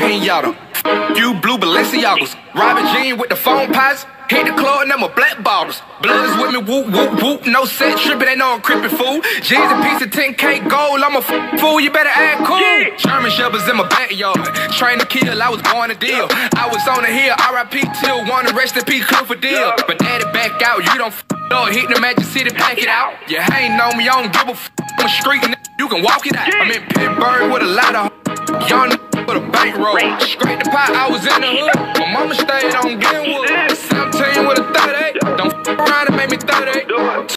pinata. You blue Balenciagas. Robin Jean with the phone pots. Hit the club and them a black bottles. Bloods with me, whoop, whoop, whoop. No set trippin', ain't no I'm crippin' fool. G's a piece of 10K gold, I'm a fool, you better act cool. German Shepherds in my backyard. Train to kill, I was born to deal. I was on the hill, R.I.P. till one, rest in peace, Clifford Deal. But daddy back out, you don't up. Hit the Magic City, pack it out. You ain't know me, I don't give a on the street, you can walk it out. I'm in Pittsburgh with a lot of young with a bankroll. Scrape the pot, I was in the hood. My mama stayed on Glenwood. 17 with a 38. Don't around and make me 38.